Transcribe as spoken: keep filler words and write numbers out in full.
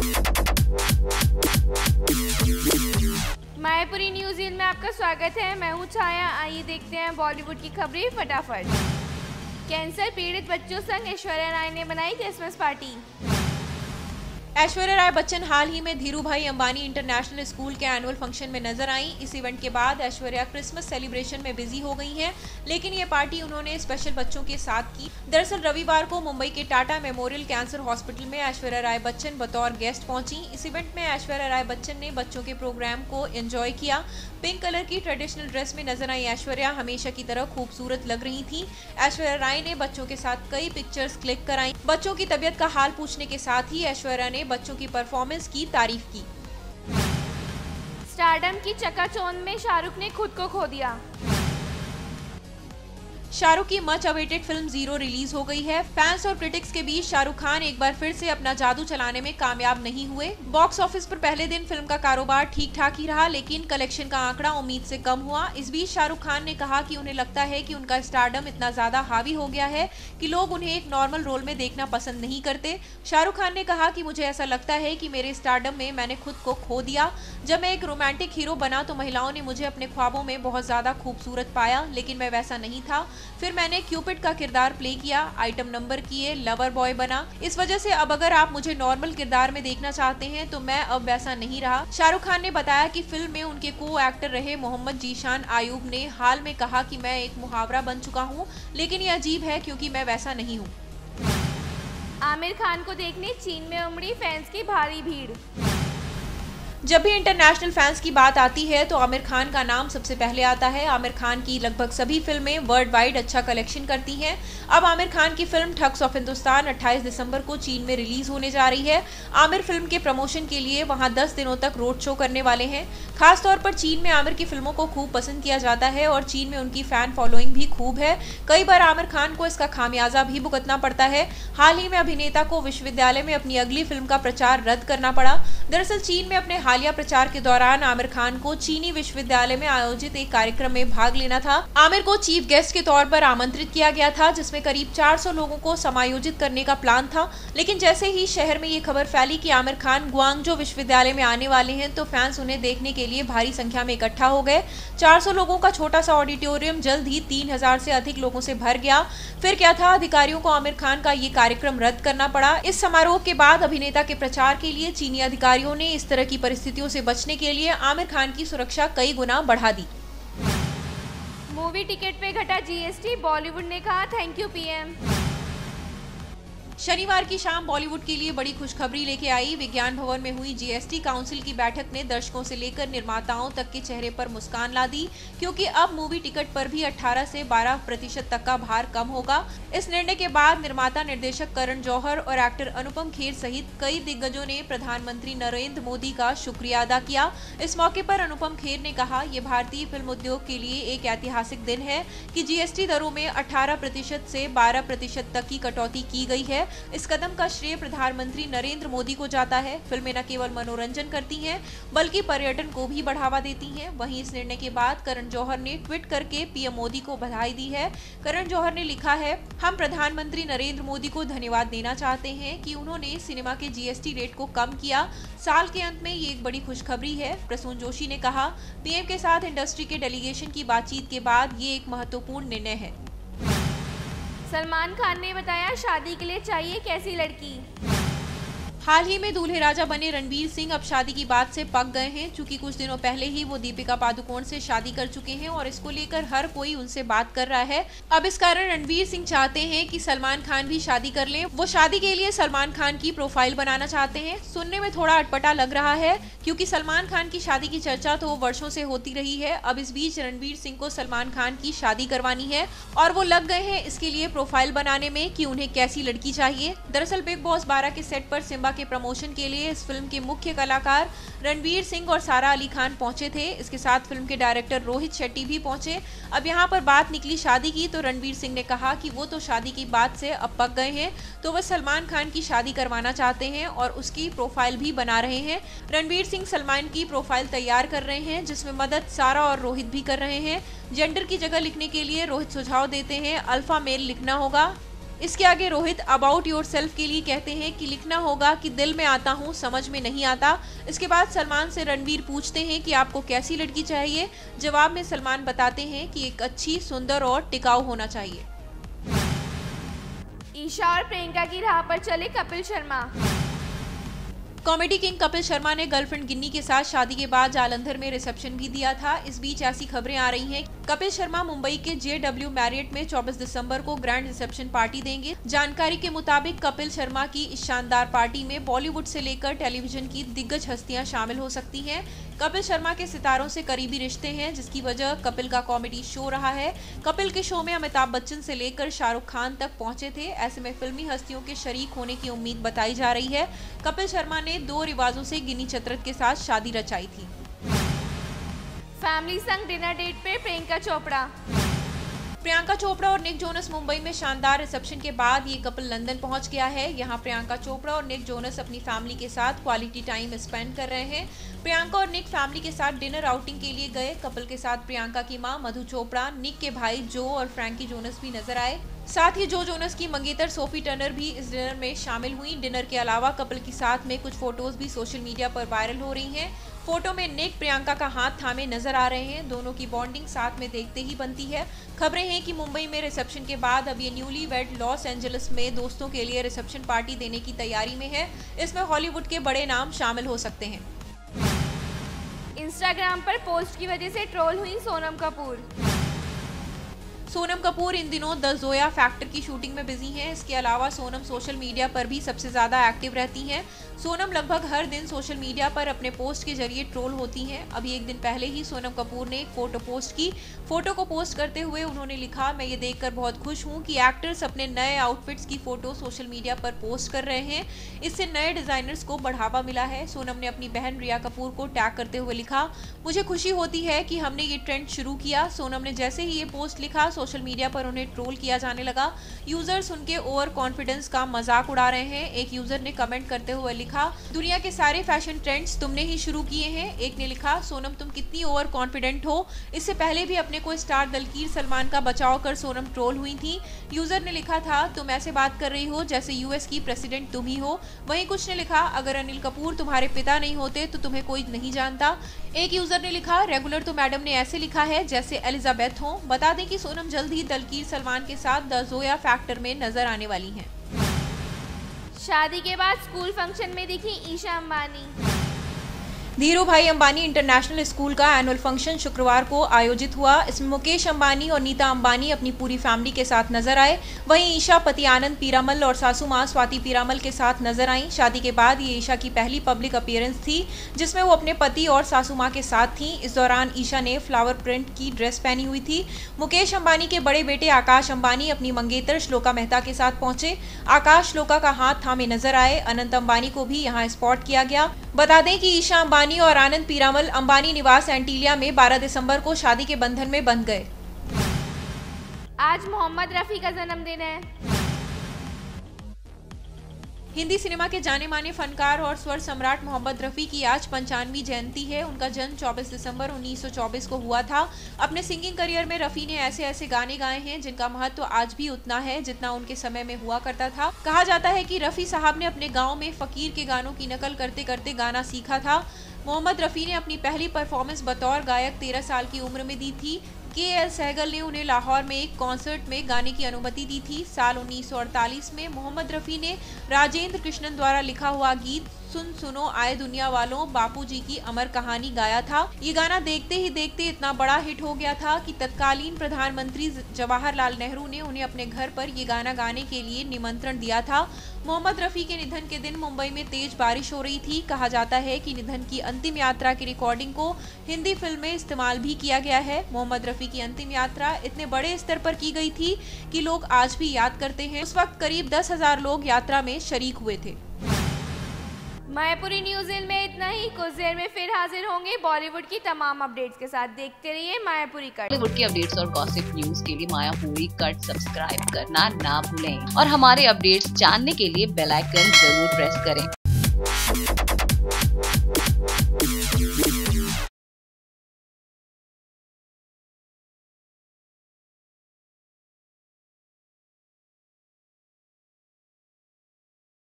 Mayapuri news में आपका स्वागत है। मैं हूं छाया। आइए देखते हैं बॉलीवुड की खबरें फटाफट। कैंसर पीड़ित बच्चों संग ऐश्वर्या राय ने बनाई क्रिसमस पार्टी। ऐश्वर्या राय बच्चन हाल ही में धीरूभाई अंबानी इंटरनेशनल स्कूल के एनुअल फंक्शन में नजर आई। इस इवेंट के बाद ऐश्वर्या क्रिसमस सेलिब्रेशन में बिजी हो गई हैं, लेकिन ये पार्टी उन्होंने स्पेशल बच्चों के साथ की। दरअसल रविवार को मुंबई के टाटा मेमोरियल कैंसर हॉस्पिटल में ऐश्वर्या राय बच्चन बतौर गेस्ट पहुंची। इस इवेंट में ऐश्वर्या राय बच्चन ने बच्चों के प्रोग्राम को एंजॉय किया। पिंक कलर की ट्रेडिशनल ड्रेस में नजर आई ऐश्वर्या हमेशा की तरह खूबसूरत लग रही थी। ऐश्वर्या राय ने बच्चों के साथ कई पिक्चर्स क्लिक कराई। बच्चों की तबीयत का हाल पूछने के साथ ही ऐश्वर्या ने बच्चों की परफॉर्मेंस की तारीफ की। स्टारडम की चकाचौंध में शाहरुख ने खुद को खो दिया। शाहरुख की much awaited film Zero release हो गई है। फैंस और क्रिटिक्स के बीच शाहरुख खान एक बार फिर से अपना जादू चलाने में कामयाब नहीं हुए। बॉक्स ऑफिस पर पहले दिन फिल्म का कारोबार ठीक ठाक ही रहा, लेकिन कलेक्शन का आंकड़ा उम्मीद से कम हुआ। इस बीच शाहरुख खान ने कहा कि उन्हें लगता है कि उनका स्टारडम इतना ज्यादा हावी हो गया है कि लोग उन्हें एक नॉर्मल रोल में देखना पसंद नहीं करते। शाहरुख खान ने कहा कि मुझे ऐसा लगता है कि मेरे स्टारडम में मैंने खुद को खो दिया। जब मैं एक रोमांटिक हीरो बना तो महिलाओं ने मुझे अपने ख्वाबों में बहुत ज्यादा खूबसूरत पाया, लेकिन मैं वैसा नहीं था। फिर मैंने क्यूपिड का किरदार प्ले किया, आइटम नंबर किए, लवर बॉय बना। इस वजह से अब अगर आप मुझे नॉर्मल किरदार में देखना चाहते हैं तो मैं अब वैसा नहीं रहा। शाहरुख खान ने बताया कि फिल्म में उनके को एक्टर रहे मोहम्मद जीशान आयूब ने हाल में कहा कि मैं एक मुहावरा बन चुका हूं, लेकिन ये अजीब है क्योंकि मैं वैसा नहीं हूं। आमिर खान को देखने चीन में उमड़ी फैंस की भारी भीड़। जब भी इंटरनेशनल फैंस की बात आती है तो आमिर खान का नाम सबसे पहले आता है। आमिर खान की लगभग सभी फिल्में वर्ल्ड वाइड अच्छा कलेक्शन करती हैं। अब आमिर खान की फिल्म ठग्स ऑफ हिंदुस्तान अट्ठाईस दिसंबर को चीन में रिलीज होने जा रही है। आमिर फिल्म के प्रमोशन के लिए वहां दस दिनों तक रोड शो करने वाले हैं। खासतौर पर चीन में आमिर की फिल्मों को खूब पसंद किया जाता है और चीन में उनकी फैन फॉलोइंग भी खूब है। कई बार आमिर खान को इसका खामियाजा भी भुगतना पड़ता है। हाल ही में अभिनेता को विश्वविद्यालय में अपनी अगली फिल्म का प्रचार रद्द करना पड़ा। दरअसल चीन में अपने हालिया प्रचार के दौरान आमिर खान को चीनी विश्वविद्यालय में आयोजित एक कार्यक्रम में भाग लेना था। आमिर को चीफ गेस्ट के तौर पर आमंत्रित किया गया था, जिसमें करीब चार सौ लोगों को समायोजित करने का प्लान था। लेकिन जैसे ही शहर में ये खबर फैली कि आमिर खान ग्वांगझो विश्वविद्यालय में आने वाले हैं तो फैंस उन्हें देखने के लिए भारी संख्या में इकट्ठा हो गए। चार सौ लोगों का छोटा सा ऑडिटोरियम जल्द ही तीन हजार से अधिक लोगों से भर गया। फिर क्या था, अधिकारियों को आमिर खान का ये कार्यक्रम रद्द करना पड़ा। इस समारोह के बाद अभिनेता के प्रचार के लिए चीनी अधिकारियों ने इस तरह की परिस्थितियों से बचने के लिए आमिर खान की सुरक्षा कई गुना बढ़ा दी। मूवी टिकट पे घटा जीएसटी, बॉलीवुड ने कहा थैंक यू पीएम। शनिवार की शाम बॉलीवुड के लिए बड़ी खुशखबरी लेके आई। विज्ञान भवन में हुई जीएसटी काउंसिल की बैठक ने दर्शकों से लेकर निर्माताओं तक के चेहरे पर मुस्कान ला दी, क्योंकि अब मूवी टिकट पर भी अठारह से बारह प्रतिशत तक का भार कम होगा। इस निर्णय के बाद निर्माता निर्देशक करण जौहर और एक्टर अनुपम खेर सहित कई दिग्गजों ने प्रधानमंत्री नरेंद्र मोदी का शुक्रिया अदा किया। इस मौके पर अनुपम खेर ने कहा, ये भारतीय फिल्म उद्योग के लिए एक ऐतिहासिक दिन है कि जीएसटी दरों में अठारह प्रतिशत से बारह प्रतिशत तक की कटौती की गई है। इस कदम का श्रेय प्रधानमंत्री नरेंद्र मोदी को जाता है। फिल्में न केवल मनोरंजन करती हैं बल्कि पर्यटन को भी बढ़ावा देती हैं। वहीं इस निर्णय के बाद करण जौहर ने ट्वीट करके पीएम मोदी को बधाई दी है। करण जौहर ने लिखा है, हम प्रधानमंत्री नरेंद्र मोदी को धन्यवाद देना चाहते हैं कि उन्होंने सिनेमा के जीएसटी रेट को कम किया। साल के अंत में ये एक बड़ी खुशखबरी है। प्रसून जोशी ने कहा, पीएम के साथ इंडस्ट्री के डेलीगेशन की बातचीत के बाद ये एक महत्वपूर्ण निर्णय है। सलमान खान ने बताया, शादी के लिए चाहिए कैसी लड़की। हाल ही में दूल्हे राजा बने रणवीर सिंह अब शादी की बात से पक गए हैं, क्योंकि कुछ दिनों पहले ही वो दीपिका पादुकोण से शादी कर चुके हैं और इसको लेकर हर कोई उनसे बात कर रहा है। अब इस कारण रणवीर सिंह चाहते हैं कि सलमान खान भी शादी कर लें। वो शादी के लिए सलमान खान की प्रोफाइल बनाना चाहते हैं। सुनने में थोड़ा अटपटा लग रहा है, क्योंकि सलमान खान की शादी की चर्चा तो वर्षों से होती रही है। अब इस बीच रणवीर सिंह को सलमान खान की शादी करवानी है और वो लग गए हैं इसके लिए प्रोफाइल बनाने में कि उन्हें कैसी लड़की चाहिए। दरअसल बिग बॉस बारह के सेट पर सिम्बा के प्रमोशन के लिए इस फिल्म के मुख्य कलाकार रणवीर सिंह और सारा अली खान पहुंचे थे। इसके साथ फिल्म के डायरेक्टर रोहित शेट्टी भी पहुंचे। अब यहां पर बात निकली शादी की, तो रणवीर सिंह ने कहा कि वो तो शादी की बात से अब पक गए हैं, तो वह सलमान खान की शादी करवाना चाहते हैं और उसकी प्रोफाइल भी बना रहे हैं। रणवीर सिंह सलमान की प्रोफाइल तैयार कर रहे हैं, जिसमें मदद सारा और रोहित भी कर रहे हैं। जेंडर की जगह लिखने के लिए रोहित सुझाव देते हैं, अल्फा मेल लिखना होगा। इसके आगे रोहित अबाउट योर सेल्फ के लिए कहते हैं कि लिखना होगा कि दिल में आता हूँ, समझ में नहीं आता। इसके बाद सलमान से रणवीर पूछते हैं कि आपको कैसी लड़की चाहिए। जवाब में सलमान बताते हैं कि एक अच्छी, सुंदर और टिकाऊ होना चाहिए। ईशा और प्रियंका की राह पर चले कपिल शर्मा। कॉमेडी किंग कपिल शर्मा ने गर्लफ्रेंड गिन्नी के साथ शादी के बाद जालंधर में रिसेप्शन भी दिया था। इस बीच ऐसी खबरें आ रही हैं, कपिल शर्मा मुंबई के जे डब्ल्यू मैरियट में चौबीस दिसंबर को ग्रैंड रिसेप्शन पार्टी देंगे। जानकारी के मुताबिक कपिल शर्मा की इस शानदार पार्टी में बॉलीवुड से लेकर टेलीविजन की दिग्गज हस्तियां शामिल हो सकती हैं। कपिल शर्मा के सितारों से करीबी रिश्ते हैं, जिसकी वजह कपिल का कॉमेडी शो रहा है। कपिल के शो में अमिताभ बच्चन से लेकर शाहरुख खान तक पहुंचे थे। ऐसे में फिल्मी हस्तियों के शरीक होने की उम्मीद बताई जा रही है। कपिल शर्मा ने दो रिवाजों से गिनी चतरथ के साथ शादी रचाई थी। फैमिली संग डिनर डेट पे प्रियंका चोपड़ा। प्रियंका चोपड़ा और निक जोनस मुंबई में शानदार रिसेप्शन के बाद ये कपल लंदन पहुंच गया है। यहाँ प्रियंका चोपड़ा और निक जोनस अपनी फैमिली के साथ क्वालिटी टाइम स्पेंड कर रहे हैं। प्रियंका और निक फैमिली के साथ डिनर आउटिंग के लिए गए। कपल के साथ प्रियंका की मां मधु चोपड़ा, निक के भाई जो और फ्रैंकी जोनस भी नजर आए। साथ ही जो जोनस की मंगेतर सोफी टर्नर भी इस डिनर में शामिल हुई। डिनर के अलावा कपल के साथ में कुछ फोटोज भी सोशल मीडिया पर वायरल हो रही हैं। फोटो में निक प्रियंका का हाथ थामे नजर आ रहे हैं। दोनों की बॉन्डिंग साथ में देखते ही बनती है। खबरें हैं कि मुंबई में रिसेप्शन के बाद अब ये न्यूली वेड लॉस एंजलिस में दोस्तों के लिए रिसेप्शन पार्टी देने की तैयारी में है। इसमें हॉलीवुड के बड़े नाम शामिल हो सकते हैं। इंस्टाग्राम पर पोस्ट की वजह से ट्रोल हुई सोनम कपूर। सोनम कपूर इन दिनों द जोया फैक्टर की शूटिंग में बिजी हैं। इसके अलावा सोनम सोशल मीडिया पर भी सबसे ज्यादा एक्टिव रहती हैं। सोनम लगभग हर दिन सोशल मीडिया पर अपने पोस्ट के जरिए ट्रोल होती हैं। अभी एक दिन पहले ही सोनम कपूर ने एक फोटो पोस्ट की। फोटो को पोस्ट करते हुए उन्होंने लिखा, मैं ये देखकर बहुत खुश हूँ कि एक्टर्स अपने नए आउटफिट्स की फोटो सोशल मीडिया पर पोस्ट कर रहे हैं। इससे नए डिजाइनर्स को बढ़ावा मिला है। सोनम ने अपनी बहन रिया कपूर को टैग करते हुए लिखा, मुझे खुशी होती है कि हमने ये ट्रेंड शुरू किया। सोनम ने जैसे ही ये पोस्ट लिखा, सोशल मीडिया पर उन्हें ट्रोल किया जाने लगा। यूजर्स उनके ओवर कॉन्फिडेंस का मजाक उड़ा रहे हैं। एक यूजर ने कमेंट करते हुए लिखा, दुनिया के सारे फैशन ट्रेंड्स तुमने ही शुरू किए हैं। एक ने लिखा, सोनम तुम कितनी ओवर कॉन्फिडेंट हो। इससे पहले भी अपने को स्टार दलकीर सलमान का बचाव कर सोनम ट्रोल हुई थी। यूजर ने लिखा था, तुम ऐसे बात कर रही हो जैसे यूएस की प्रेसिडेंट तुम ही हो। वहीं कुछ ने लिखा, अगर अनिल कपूर तुम्हारे पिता नहीं होते तो तुम्हें कोई नहीं जानता। एक यूजर ने लिखा, रेगुलर तो मैडम ने ऐसे लिखा है जैसे एलिजाबेथ हो। बता दें कि सोनम जल्द ही दलकीर सलमान के साथ द जोया फैक्टर में नजर आने वाली हैं। शादी के बाद स्कूल फंक्शन में दिखी ईशा अंबानी। धीरूभाई अंबानी इंटरनेशनल स्कूल का एनुअल फंक्शन शुक्रवार को आयोजित हुआ। इसमें मुकेश अंबानी और नीता अंबानी अपनी पूरी फैमिली के साथ नजर आए। वहीं ईशा पति आनंद पीरामल और सासू मां स्वाति पीरामल के साथ नजर आईं। शादी के बाद ये ईशा की पहली पब्लिक अपीयरेंस थी जिसमें वो अपने पति और सासू मां के साथ थीं। इस दौरान ईशा ने फ्लावर प्रिंट की ड्रेस पहनी हुई थी। मुकेश अंबानी के बड़े बेटे आकाश अंबानी अपनी मंगेतर श्लोका मेहता के साथ पहुंचे। आकाश श्लोका का हाथ थामे नजर आए। अनंत अंबानी को भी यहाँ स्पॉट किया गया। बता दें कि ईशा अंबानी और आनंद पीरामल अंबानी निवास एंटीलिया में बारह दिसंबर को शादी के बंधन में बंध गए। आज मोहम्मद रफी का जन्मदिन है। हिंदी सिनेमा के जाने माने फनकार और स्वर सम्राट मोहम्मद रफी की आज पंचानवी जयंती है। उनका जन्म चौबीस दिसंबर उन्नीस सौ चौबीस को हुआ था। अपने सिंगिंग करियर में रफी ने ऐसे ऐसे गाने गाए हैं जिनका महत्व आज भी उतना है जितना उनके समय में हुआ करता था। कहा जाता है कि रफी साहब ने अपने गाँव में फकीर के गानों की नकल करते करते गाना सीखा था। मोहम्मद रफी ने अपनी पहली परफॉर्मेंस बतौर गायक तेरह साल की उम्र में दी थी। के एल सहगल ने उन्हें लाहौर में एक कॉन्सर्ट में गाने की अनुमति दी थी। साल उन्नीस सौ अड़तालीस में मोहम्मद रफी ने राजेंद्र कृष्णन द्वारा लिखा हुआ गीत सुन सुनो आए दुनिया वालों बापूजी की अमर कहानी गाया था। ये गाना देखते ही देखते इतना बड़ा हिट हो गया था कि तत्कालीन प्रधानमंत्री जवाहरलाल नेहरू ने उन्हें अपने घर पर ये गाना गाने के लिए निमंत्रण दिया था। मोहम्मद रफी के निधन के दिन मुंबई में तेज बारिश हो रही थी। कहा जाता है कि निधन की अंतिम यात्रा की रिकॉर्डिंग को हिंदी फिल्म में इस्तेमाल भी किया गया है। मोहम्मद रफी की अंतिम यात्रा इतने बड़े स्तर पर की गई थी कि लोग आज भी याद करते हैं। उस वक्त करीब दस हजार लोग यात्रा में शरीक हुए थे। मायापुरी न्यूज में इतना ही। कुछ देर में फिर हाजिर होंगे बॉलीवुड की तमाम अपडेट्स के साथ। देखते रहिए मायापुरी कट। बॉलीवुड की अपडेट्स और गॉसिप न्यूज के लिए मायापुरी कट सब्सक्राइब करना ना भूलें और हमारे अपडेट्स जानने के लिए बेल आइकन जरूर प्रेस करें।